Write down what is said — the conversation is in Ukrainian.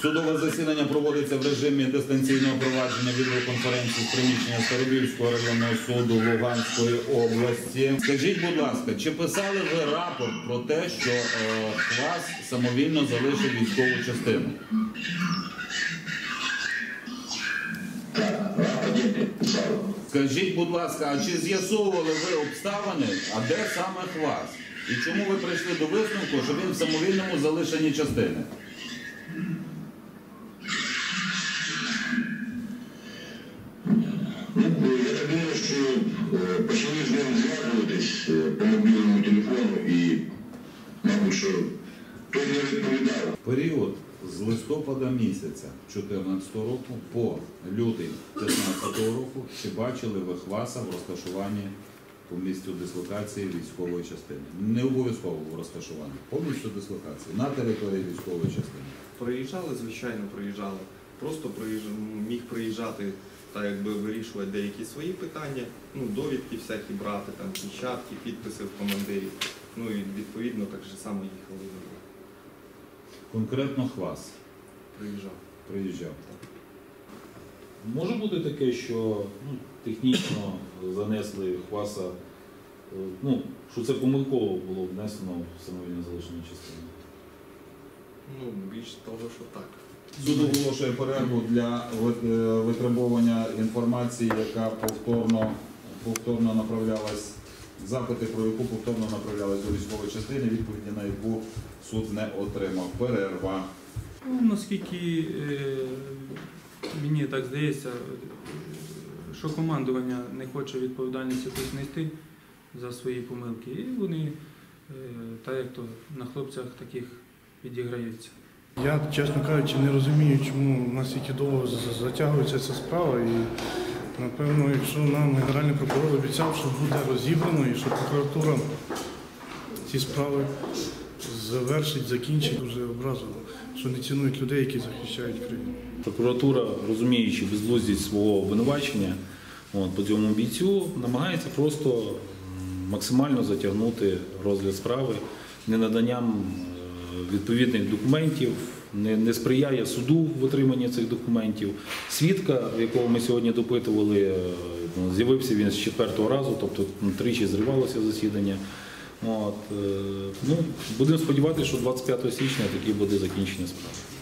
Судове засідання проводиться в режимі дистанційного провадження відеоконференції з приміщення Старобільського районного суду Луганської області. Скажіть, будь ласка, чи писали ви рапорт про те, що Хвас самовільно залишив військову частину? Скажіть, будь ласка, а чи з'ясовували ви обставини, а де саме Хвас? І чому ви прийшли до висновку, що він в самовільному залишенні частини? Я думаю, що почали з ним зв'язуватись по мобільному телефону і, мабуть, що той не відповідав. Період з листопада місяця 2014 року по лютий 2015 року чи бачили ви Хваса в розташуванні по місцю дислокації військової частини? Не обов'язково в розташуванні, по місцю дислокації, на території військової частини. Проїжджали, звичайно, проїжджали. Просто міг приїжджати та якби вирішувати деякі свої питання, ну, довідки всякі брати, там, печатки, підписи в командирів. Ну і відповідно так же само їхали. Конкретно Хвас Приїжджав. Може бути таке, що технічно занесли Хваса, що це помилково було внесено в самовільне залишення частини? Ну, більш того, що так. Суд оголошує перерву для витребування інформації, яка повторно направлялась, запити про яку повторно направлялась до військової частини, відповіді на яку суд не отримав. Перерва. Наскільки мені так здається, що командування не хоче відповідальність якусь нести за свої помилки, і вони, так як то на хлопцях таких відіграються. Я, чесно кажучи, не розумію, чому настільки довго затягується ця справа. І, напевно, якщо нам Генеральний прокурор обіцяв, що буде розібрано і що прокуратура ці справи завершить, закінчить, дуже образливо, що не цінують людей, які захищають країну. Прокуратура, розуміючи безглуздість свого обвинувачення по цьому бійцю, намагається просто максимально затягнути розгляд справи ненаданням відповідних документів, не сприяє суду в отриманні цих документів. Свідка, якого ми сьогодні допитували, з'явився він з 4-го разу, тобто тричі зривалося засідання. Будемо сподіватися, що 25 січня таки буде закінчення справи.